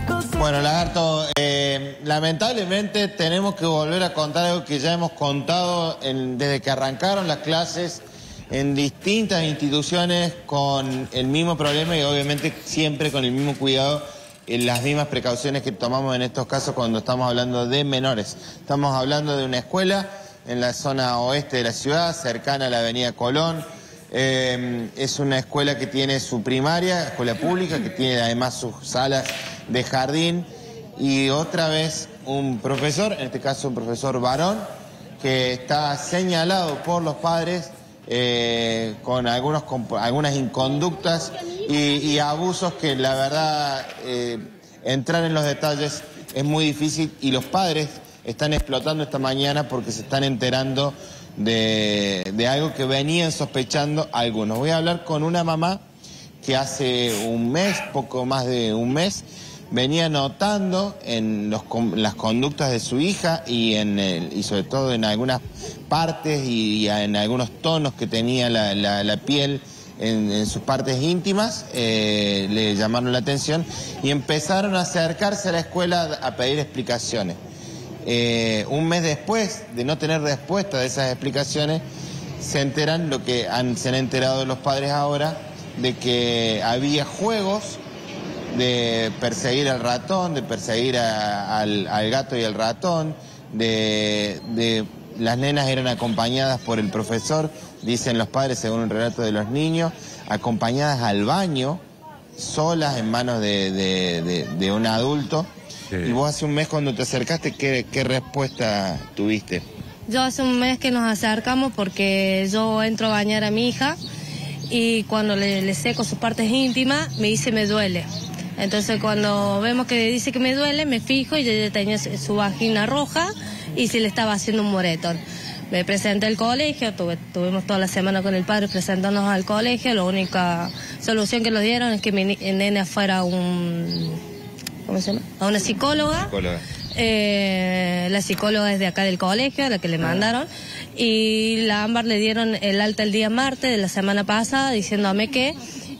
Bueno, Lagarto, lamentablemente tenemos que volver a contar algo que ya hemos contado desde que arrancaron las clases en distintas instituciones con el mismo problema y obviamente siempre con el mismo cuidado y las mismas precauciones que tomamos en estos casos cuando estamos hablando de menores. Estamos hablando de una escuela en la zona oeste de la ciudad, cercana a la avenida Colón. Es una escuela que tiene su primaria, escuela pública, que tiene además sus salas de jardín y otra vez un profesor, en este caso un profesor varón, que está señalado por los padres con algunas inconductas y abusos que la verdad entrar en los detalles es muy difícil y los padres están explotando esta mañana porque se están enterando de algo que venían sospechando algunos. Voy a hablar con una mamá que hace un mes, poco más de un mes, venía notando en las conductas de su hija y sobre todo en algunas partes y en algunos tonos que tenía la piel en sus partes íntimas, le llamaron la atención y empezaron a acercarse a la escuela a pedir explicaciones. Un mes después de no tener respuesta de esas explicaciones, se enteran se han enterado los padres ahora, de que había juegos de perseguir al ratón, de perseguir al gato y al ratón, las nenas eran acompañadas por el profesor, dicen los padres según un relato de los niños, acompañadas al baño, solas en manos de un adulto. Sí. Y vos hace un mes cuando te acercaste, ¿qué respuesta tuviste? Yo hace un mes que nos acercamos porque yo entro a bañar a mi hija y cuando le seco sus partes íntimas me dice me duele. Entonces cuando vemos que dice que me duele, me fijo y ella tenía su vagina roja y se le estaba haciendo un moretón. Me presenté al colegio, tuvimos toda la semana con el padre presentándonos al colegio. La única solución que nos dieron es que mi nena fuera a ¿cómo se llama? A una psicóloga. La psicóloga es de acá del colegio, a la que le mandaron. Y la Ámbar le dieron el alta el día martes de la semana pasada, diciéndome que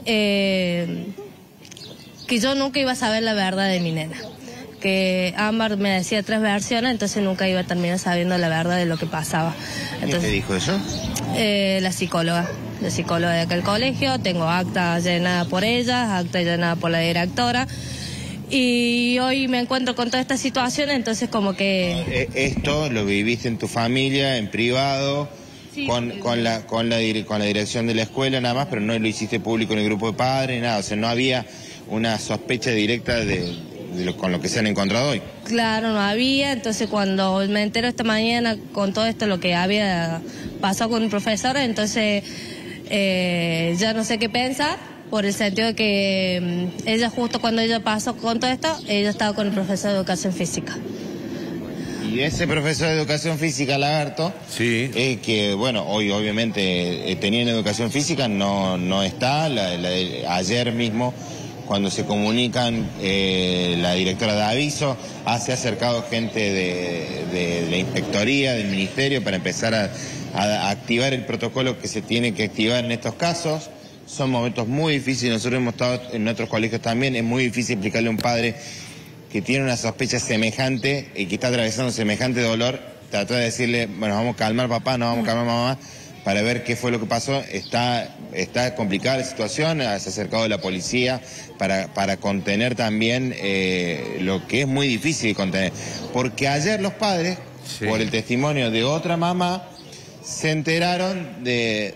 yo nunca iba a saber la verdad de mi nena. Que Ámbar me decía 3 versiones, entonces nunca iba a terminar sabiendo la verdad de lo que pasaba. Entonces, ¿quién te dijo eso? La psicóloga de acá del colegio. Tengo acta llenada por ella, acta llenada por la directora. Y hoy me encuentro con toda esta situación, entonces como que... ¿Esto lo viviste en tu familia, en privado, sí, con la dirección de la escuela nada más, pero no lo hiciste público en el grupo de padres, nada? O sea, no había una sospecha directa con lo que se han encontrado hoy. Claro, no había. Entonces cuando me entero esta mañana con todo esto, lo que había pasado con el profesor, entonces ya no sé qué pensar. Por el sentido de que ella justo cuando ella pasó con todo esto, ella estaba con el profesor de educación física. Y ese profesor de educación física, Lagarto, sí, que bueno, hoy obviamente tenía en educación física, no está, ayer mismo cuando se comunican, la directora de aviso, se ha acercado gente de la inspectoría, del ministerio, para empezar a activar el protocolo que se tiene que activar en estos casos. Son momentos muy difíciles, nosotros hemos estado en otros colegios también, es muy difícil explicarle a un padre que tiene una sospecha semejante y que está atravesando semejante dolor, tratar de decirle, bueno, vamos a calmar papá, no vamos a calmar mamá, para ver qué fue lo que pasó. Está complicada la situación, se ha acercado la policía para contener también lo que es muy difícil de contener. Porque ayer los padres, sí, por el testimonio de otra mamá, se enteraron de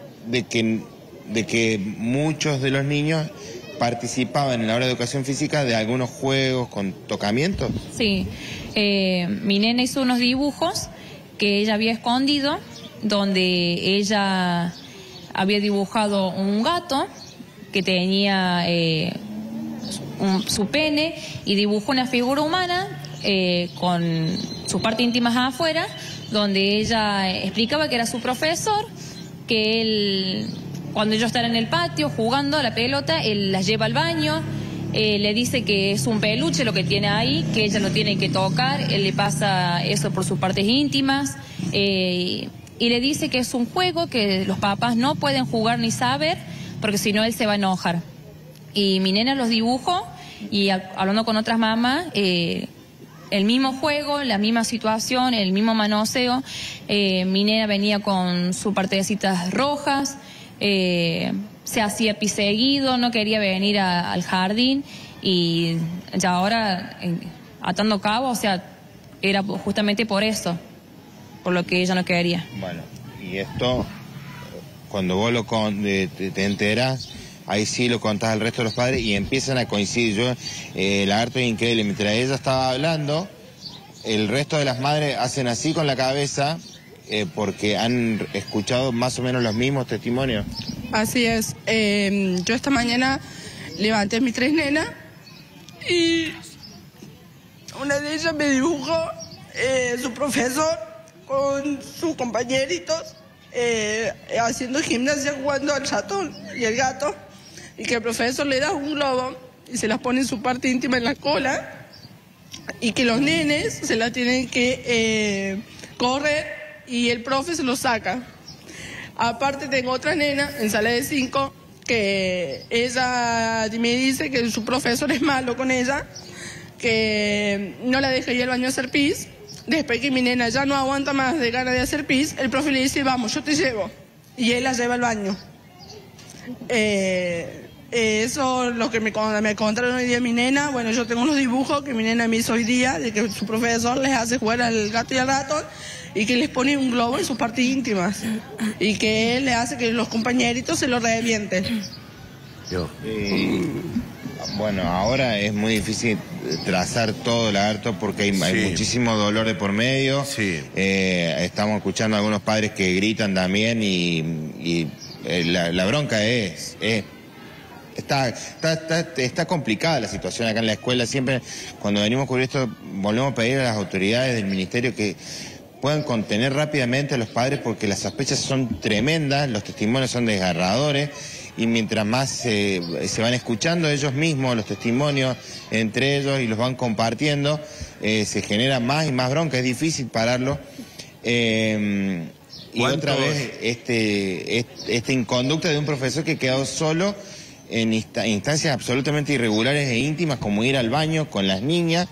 que muchos de los niños participaban en la hora de educación física de algunos juegos con tocamientos. Sí, mi nena hizo unos dibujos que ella había escondido, donde ella había dibujado un gato que tenía su pene y dibujó una figura humana con sus partes íntimas afuera, donde ella explicaba que era su profesor, que él... Cuando ellos están en el patio jugando a la pelota, él las lleva al baño, le dice que es un peluche lo que tiene ahí, que ella no tiene que tocar, él le pasa eso por sus partes íntimas, y le dice que es un juego que los papás no pueden jugar ni saber, porque si no él se va a enojar. Y mi nena los dibujó Y hablando con otras mamás, el mismo juego, la misma situación, el mismo manoseo. Mi nena venía con sus partecitas rojas, se hacía pis seguido, no quería venir al jardín, y ya ahora, atando cabo, o sea, era justamente por eso, por lo que ella no quería. Bueno, y esto, cuando vos te enterás, ahí sí lo contás al resto de los padres y empiezan a coincidir. Lagarto es increíble, mientras ella estaba hablando, el resto de las madres hacen así con la cabeza, porque han escuchado más o menos los mismos testimonios. Así es. Yo esta mañana levanté a mis 3 nenas y una de ellas me dibujó su profesor con sus compañeritos haciendo gimnasia, jugando al ratón y el gato, y que el profesor le da un globo y se las pone en su parte íntima en la cola, y que los nenes se la tienen que correr y el profe se lo saca. Aparte tengo otra nena en sala de 5 que ella me dice que su profesor es malo con ella, que no la deja ir al baño a hacer pis. Después que mi nena ya no aguanta más de ganas de hacer pis, el profe le dice, vamos, yo te llevo. Y él la lleva al baño. Eso es lo que me contaron hoy día mi nena. Bueno, yo tengo los dibujos que mi nena me hizo hoy día, de que su profesor les hace jugar al gato y al ratón, y que les pone un globo en sus partes íntimas, y que él le hace que los compañeritos se lo revienten. Bueno, ahora es muy difícil trazar todo, Lagarto, porque hay muchísimo dolor de por medio. Estamos escuchando a algunos padres que gritan también, y la bronca está complicada la situación acá en la escuela. Siempre cuando venimos a cubrir esto volvemos a pedir a las autoridades del ministerio que puedan contener rápidamente a los padres, porque las sospechas son tremendas, los testimonios son desgarradores, y mientras más se van escuchando ellos mismos los testimonios entre ellos y los van compartiendo, se genera más y más bronca, es difícil pararlo. Y otra vez esta inconducta de un profesor que quedó solo en instancias absolutamente irregulares e íntimas, como ir al baño con las niñas,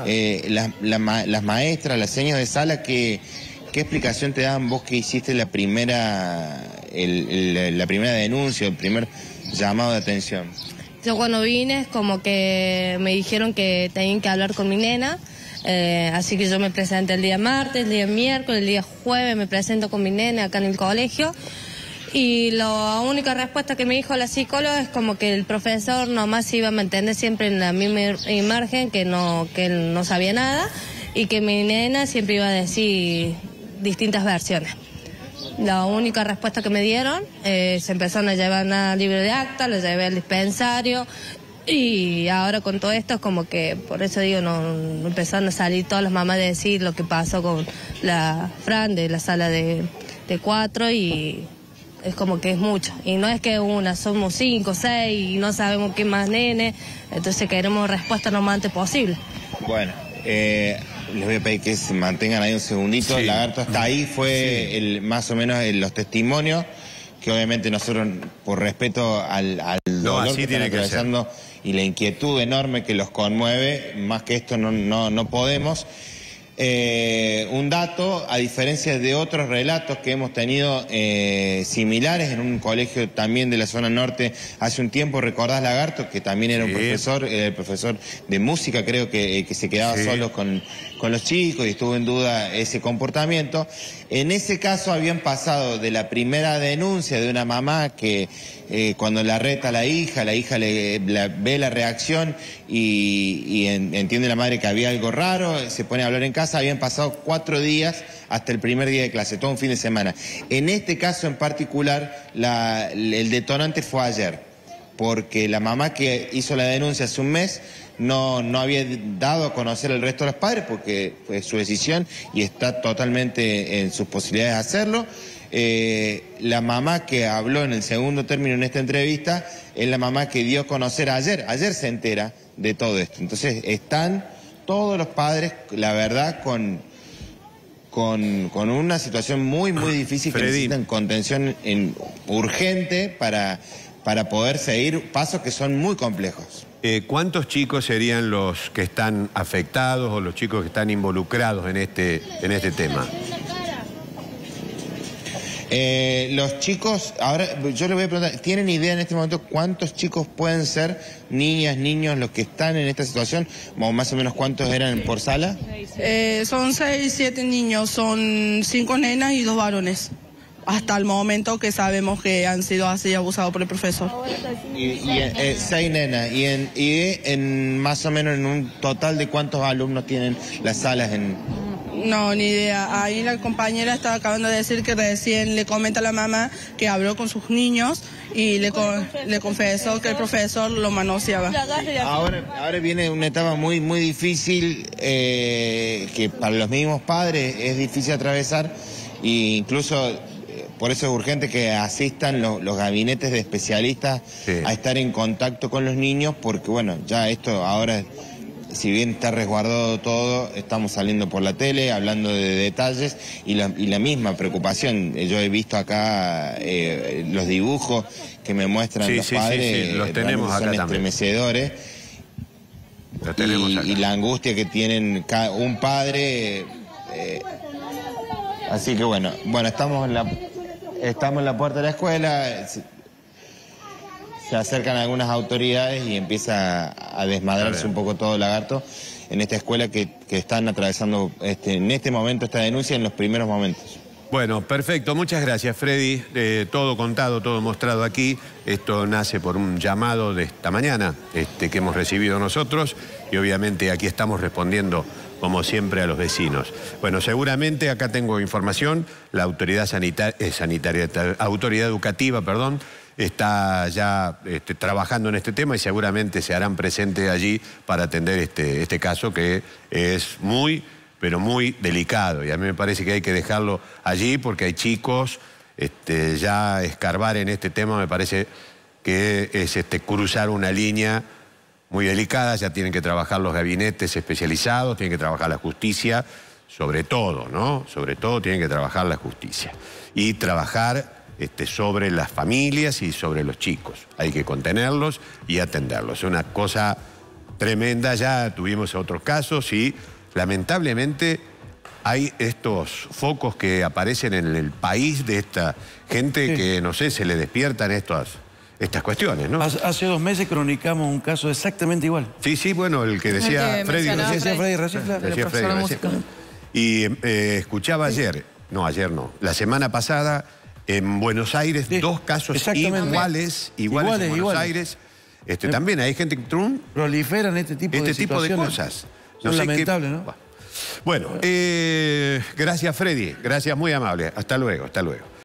las maestras, las señas de sala. ¿Qué explicación te dan vos que hiciste la primera denuncia, el primer llamado de atención? Yo cuando vine es como que me dijeron que tenían que hablar con mi nena, así que yo me presenté el día martes, el día miércoles, el día jueves me presento con mi nena acá en el colegio. Y la única respuesta que me dijo la psicóloga es como que el profesor nomás iba a mantener siempre en la misma imagen, que él no sabía nada, y que mi nena siempre iba a decir distintas versiones. La única respuesta que me dieron, se empezaron a llevar al libro de acta, lo llevé al dispensario, y ahora con todo esto es como que, por eso digo, no empezaron a salir todas las mamás de decir lo que pasó con la Fran de la sala de 4, y es como que es mucho. Y no es que una, somos 5, 6 y no sabemos qué más nene, entonces queremos respuesta lo más antes posible. Bueno, les voy a pedir que se mantengan ahí un segundito. Lagarto, hasta ahí fue más o menos los testimonios, que obviamente nosotros, por respeto al dolor que están atravesando y la inquietud enorme que los conmueve, más que esto no podemos. Un dato, a diferencia de otros relatos que hemos tenido similares en un colegio también de la zona norte hace un tiempo, recordás, Lagarto, que también era un profesor de música, creo que se quedaba solo con los chicos y estuvo en duda ese comportamiento. En ese caso habían pasado de la primera denuncia de una mamá que cuando la reta a la hija ve la reacción y entiende la madre que había algo raro, se pone a hablar en casa. Habían pasado 4 días hasta el primer día de clase, todo un fin de semana. En este caso en particular, el detonante fue ayer, porque la mamá que hizo la denuncia hace un mes no había dado a conocer al resto de los padres, porque fue su decisión y está totalmente en sus posibilidades de hacerlo. La mamá que habló en el segundo término en esta entrevista es la mamá que dio a conocer ayer se entera de todo esto. Entonces están todos los padres, la verdad, con una situación muy difícil, que necesitan contención urgente para para poder seguir pasos que son muy complejos. ¿Cuántos chicos serían los que están afectados o los chicos que están involucrados en este tema? Los chicos, ahora yo les voy a preguntar, ¿tienen idea en este momento cuántos chicos pueden ser, niñas, niños, los que están en esta situación? O más o menos cuántos eran por sala. Son 6, 7 niños, son 5 nenas y 2 varones. Hasta el momento que sabemos que han sido así abusados por el profesor. Y 6 nenas. Y en más o menos en un total de cuántos alumnos tienen las salas en... No, ni idea. Ahí la compañera estaba acabando de decir que recién le comenta a la mamá que habló con sus niños y le confesó que el profesor lo manoseaba. Ahora viene una etapa muy, muy difícil que para los mismos padres es difícil atravesar e incluso... Por eso es urgente que asistan los gabinetes de especialistas a estar en contacto con los niños, porque bueno, ya esto ahora, si bien está resguardado todo, estamos saliendo por la tele, hablando de detalles y la misma preocupación. Yo he visto acá los dibujos que me muestran los padres, los tenemos acá son también. Estremecedores. Los tenemos acá. Y la angustia que tienen un padre. Así que bueno, estamos en la puerta de la escuela, se acercan algunas autoridades y empieza a desmadrarse un poco todo Lagarto en esta escuela que están atravesando en este momento esta denuncia en los primeros momentos. Bueno, perfecto. Muchas gracias, Freddy. Todo contado, todo mostrado aquí. Esto nace por un llamado de esta mañana que hemos recibido nosotros y obviamente aquí estamos respondiendo como siempre a los vecinos. Bueno, seguramente acá tengo información, la autoridad autoridad educativa, perdón, está ya trabajando en este tema y seguramente se harán presentes allí para atender este caso que es muy, pero muy delicado. Y a mí me parece que hay que dejarlo allí porque hay chicos, ya escarbar en este tema me parece que es cruzar una línea muy delicada. Ya tienen que trabajar los gabinetes especializados, tienen que trabajar la justicia, sobre todo, ¿no? Sobre todo tienen que trabajar la justicia. Y trabajar sobre las familias y sobre los chicos. Hay que contenerlos y atenderlos. Es una cosa tremenda, ya tuvimos otros casos y lamentablemente hay estos focos que aparecen en el país de esta gente que, no sé, se le despiertan estas cuestiones, ¿no? Hace 2 meses cronicamos un caso exactamente igual. Sí, bueno, el que decía Freddy. Decía Freddy recién, claro. Y escuchaba la semana pasada en Buenos Aires, 2 casos iguales en Buenos Aires. También hay gente que proliferan este tipo de cosas. Son lamentables, ¿no? Bueno, gracias, Freddy. Gracias, muy amable. Hasta luego.